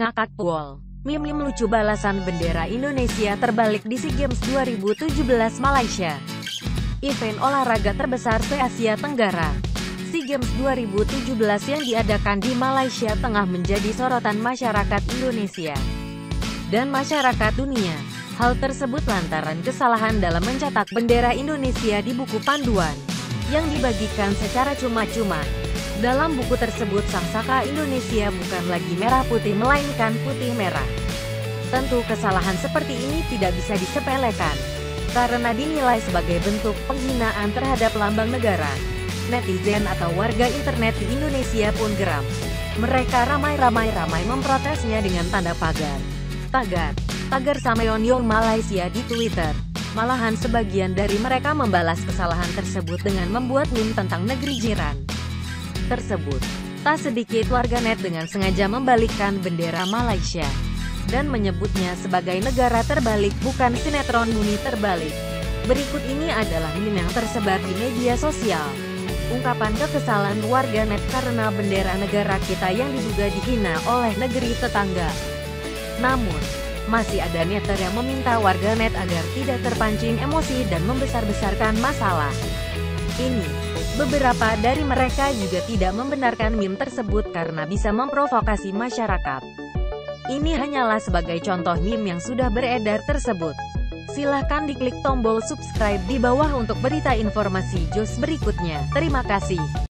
Ngakak pol. Meme-meme lucu balasan bendera Indonesia terbalik di SEA Games 2017 Malaysia. Event olahraga terbesar se-Asia Tenggara. SEA Games 2017 yang diadakan di Malaysia tengah menjadi sorotan masyarakat Indonesia dan masyarakat dunia. Hal tersebut lantaran kesalahan dalam mencetak bendera Indonesia di buku panduan yang dibagikan secara cuma-cuma. Dalam buku tersebut sang saka Indonesia bukan lagi merah putih melainkan putih merah. Tentu kesalahan seperti ini tidak bisa disepelekan, karena dinilai sebagai bentuk penghinaan terhadap lambang negara. Netizen atau warga internet di Indonesia pun geram. Mereka ramai-ramai memprotesnya dengan tanda pagar. Tagar Sameonyong Malaysia di Twitter. Malahan sebagian dari mereka membalas kesalahan tersebut dengan membuat meme tentang negeri jiran tersebut. Tak sedikit warganet dengan sengaja membalikkan bendera Malaysia dan menyebutnya sebagai negara terbalik, bukan sinetron Bumi Terbalik. Berikut ini adalah meme yang tersebar di media sosial. Ungkapan kekesalan warganet karena bendera negara kita yang diduga dihina oleh negeri tetangga. Namun, masih ada netter yang meminta warganet agar tidak terpancing emosi dan membesar-besarkan masalah ini. Beberapa dari mereka juga tidak membenarkan meme tersebut karena bisa memprovokasi masyarakat. Ini hanyalah sebagai contoh meme yang sudah beredar tersebut. Silahkan diklik tombol subscribe di bawah untuk berita informasi Jos berikutnya. Terima kasih.